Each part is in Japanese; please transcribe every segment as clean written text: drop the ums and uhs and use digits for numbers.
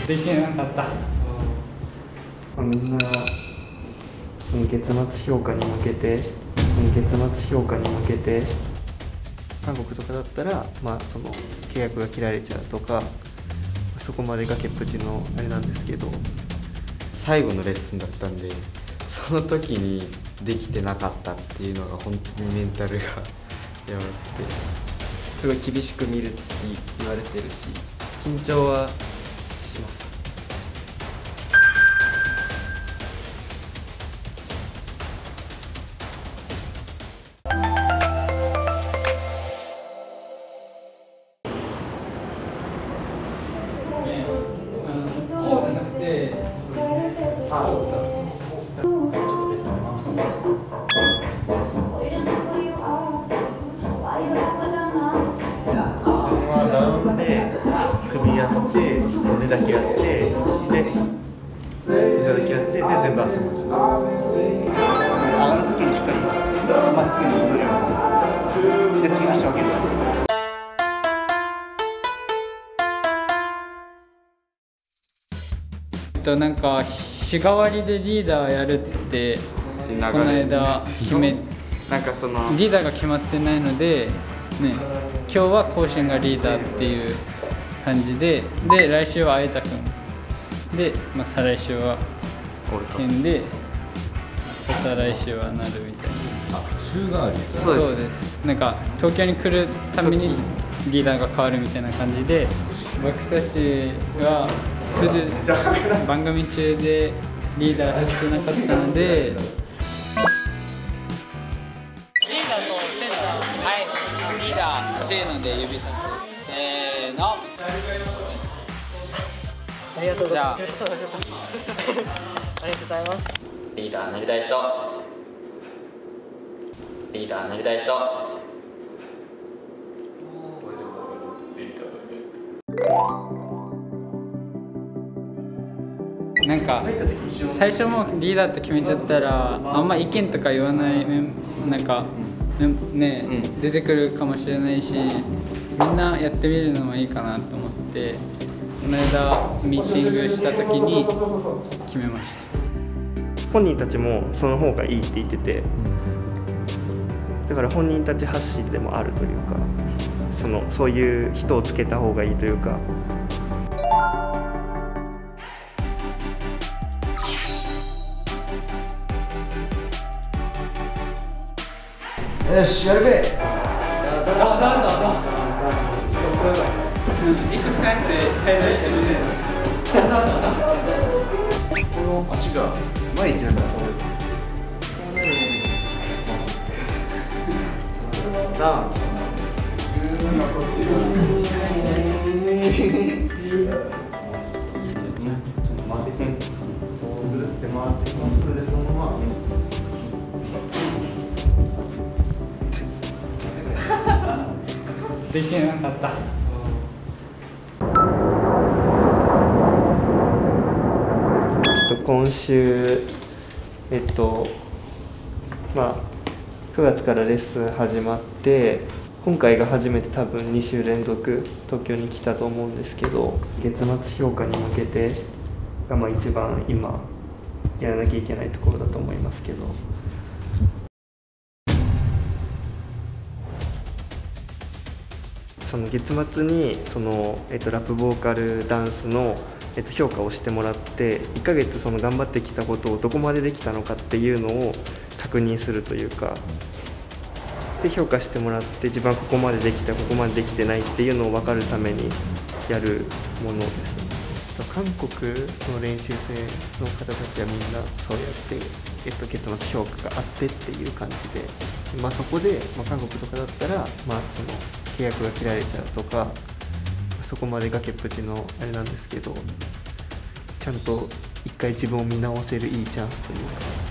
できなかった。 みんなその月末評価に向けて韓国とかだったら、その契約が切られちゃうとか、そこまで崖っぷちのあれなんですけど、 最後のレッスンだったんで、その時にできてなかったっていうのが本当にメンタルがやばくて、すごい厳しく見るって言われてるし、緊張はします。 こうじゃなくて、 あ、そうですか。ダウンで首やって、胸だけやって、で膝だけやって、で全部足も上がるときにしっかりまっすぐに戻るように、で次足を上げる。 なんか日替わりでリーダーやるってこの間決め、 なんかそのリーダーが決まってないのでね、今日は甲子園がリーダーっていう感じで、来週はあえたくんで、再来週はケンで、再来週はなるみたいな。 週替わり。 そうです。なんか東京に来るたびにリーダーが変わるみたいな感じで、僕たちは番組中でリーダーしてなかったので、リーダーとセンター、はい、リーダー、せーので指さす。せーの。 ありがとうございます。 じゃあありがとうございます。 リーダーになりたい人、リーダーになりたい人。 なんか最初もリーダーって決めちゃったらあんま意見とか言わないなんかね、出てくるかもしれないし、みんなやってみるのもいいかなと思って、この間ミーティングした時に決めました。 本人たちもその方がいいって言ってて、だから本人たち発信でもあるというか、そういう人をつけた方がいいというか。よし、やるべ。この足が前に出るからこうなるなあ、こっち回ってきて、こうぐるって回ってきます。でそのままできなかった。 今週9月からレッスン始まって、今回が初めて多分2週連続東京に来たと思うんですけど、月末評価に向けてが一番今やらなきゃいけないところだと思いますけど。その月末にラップボーカルダンスの評価をしてもらって、1ヶ月頑張ってきたことをどこまでできたのかっていうのを確認するというか、で評価してもらって、自分はここまでできた、ここまでできてないっていうのを分かるためにやるものです。韓国の練習生の方たちはみんなそうやって、月末評価があってっていう感じで、そこで、韓国とかだったら、契約が切られちゃうとか、そこまで崖っぷちのあれなんですけど、ちゃんと一回自分を見直せるいいチャンスという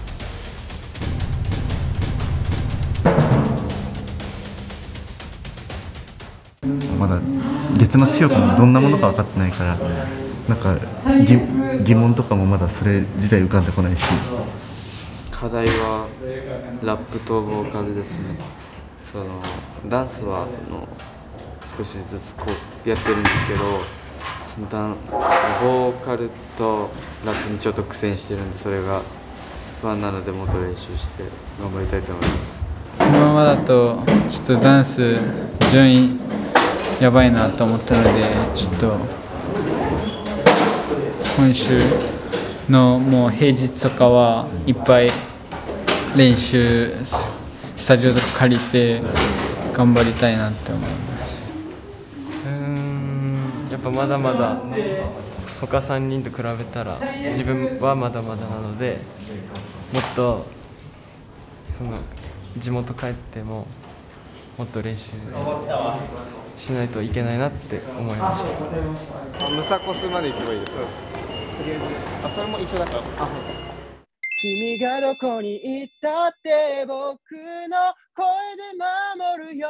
か。 まだ月末評価もどんなものか分かってないから、なんか疑問とかもまだそれ自体浮かんでこないし。 課題はラップとボーカルですね。ダンスは少しずつこうやってるんですけど、 ボーカルとラップにちょっと苦戦してるんで、それが不安なのでもっと練習して頑張りたいと思います。 このままだとちょっとダンス順位やばいなと思ったので、ちょっと今週のもう平日とかはいっぱい練習スタジオとか借りて頑張りたいなって思います。 やっぱまだまだ他3人と比べたら自分はまだまだなので、もっと地元帰ってももっと練習しないといけないなって思いました。 ムサコスまで行けばいいですか？ それも一緒だから。 君がどこに行ったって僕の声で守るよ。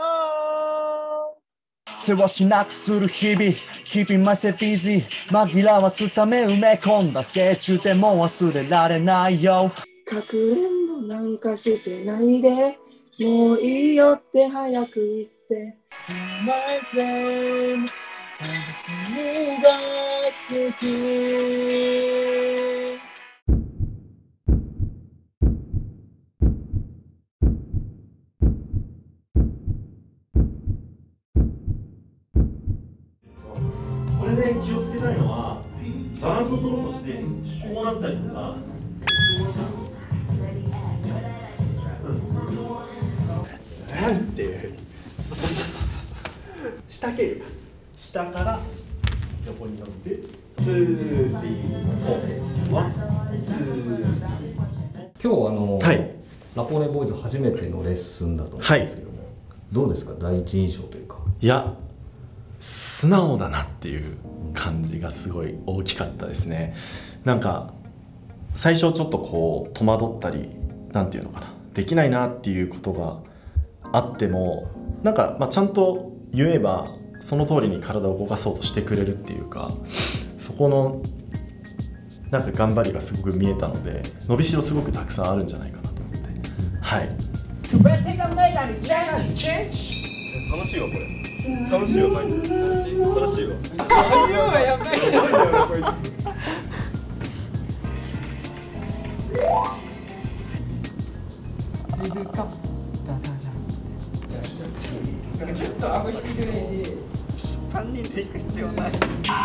せわしなくする日々 Keeping myself busy 紛らわすため埋め込んだスケッチでも忘れられないよ。 かくれんぼなんかしてないで、もういいよって早く言って My friend 君が好き。 これで気をつけたいのはバランスを取ろうとしてこうなったりとか。なんていうふうに下経由下から横に伸びてスースリーフォーワンスースリー。 今日ラポネボーイズ初めてのレッスンだと思うんですけども、どうですか第一印象というか。 いや素直だなっていう感じがすごい大きかったですね。なんか最初ちょっとこう戸惑ったりなんていうのかな、できないなっていうことがあってもなんか、ちゃんと言えばその通りに体を動かそうとしてくれるっていうか、そこのなんか頑張りがすごく見えたので、伸びしろすごくたくさんあるんじゃないかなと思って、はい。楽しいわこれ。楽しいわマジで。楽しいわ。やばい。 ちょっと顎引くぐらいで 3人で行く必要ない。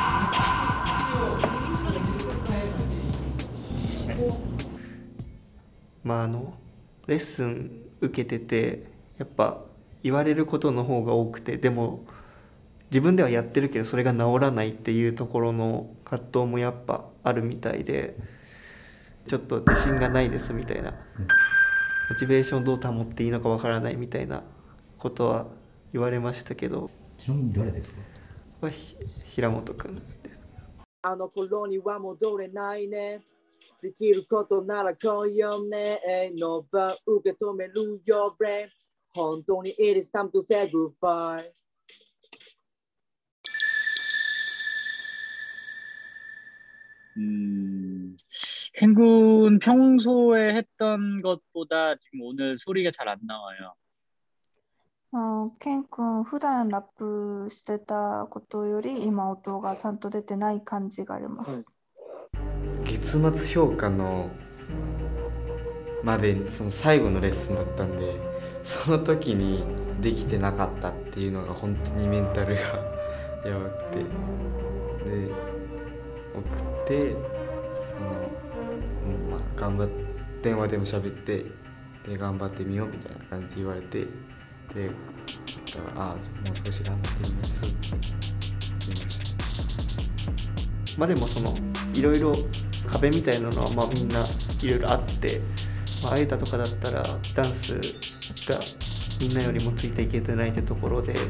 レッスン受けててやっぱ言われることの方が多くて、でも自分ではやってるけどそれが治らないっていうところの葛藤もやっぱあるみたいで、ちょっと自信がないですみたいな、モチベーションどう保っていいのかわからないみたいなことは言われましたけど。 ちなみに誰ですか？ 平本くんです。 あの頃には戻れないね、できることなら来いよね、の場受け止めるよ brain、 本当に it is time to say goodbye。 캔군 평소에 했던 것보다 지금 오늘 소리가 잘 안 나와요. ケン君普段ラップしてたことより今音がちゃんと出てない感じがあります。 月末評価のまでその最後のレッスンだったんで、その時にできてなかったっていうのが本当にメンタルがやばくて、で送って頑張って電話でも喋って、で頑張ってみようみたいな感じで言われて、でもう少し頑張ってみますって言いました。 でもいろいろ壁みたいなのはみんないろいろあって、あゆたとかだったらダンスがみんなよりもついていけてないってところで、 で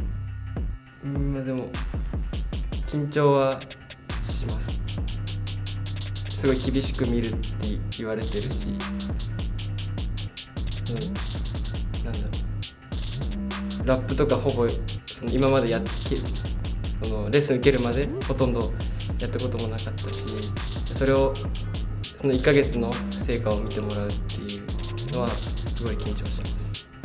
も緊張はします。すごい厳しく見るって言われてるし、なんだろう、ラップとかほぼ今までレッスン受けるまでほとんどやったこともなかったし、それを1ヶ月の成果を見てもらうっていうのはすごい緊張します。